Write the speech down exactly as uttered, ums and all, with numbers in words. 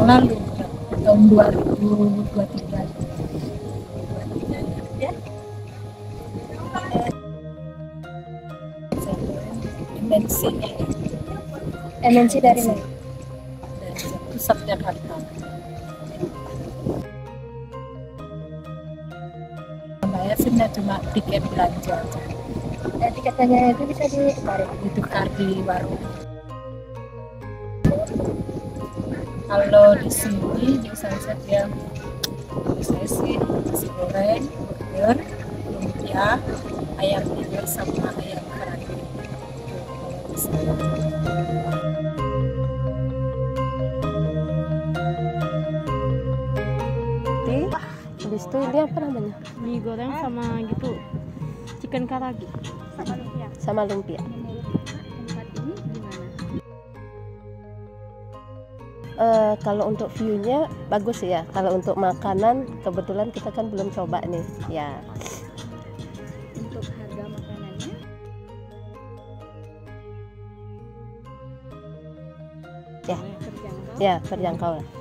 lalu, tahun dua ribu dua puluh tiga. Ya. M N C M N C dari mana? dari pusat Jakarta. Bayarnya cuma tiket belanja aja. Nah, tiketnya itu bisa ditukar, ditukar di warung. Kalau di sini biasanya dia saya sih nasi goreng, burger, lumpia, ayam tidur sama ayam kerabu. Habis itu ini apa namanya? Mie goreng sama gitu, chicken karagi sama lumpia. Sama lumpia. Tempat ini gimana? Uh, kalau untuk view-nya bagus ya. Kalau untuk makanan kebetulan kita kan belum coba nih. Ya. Untuk harga makanannya? Ya. Terjangkau. Ya, terjangkau lah.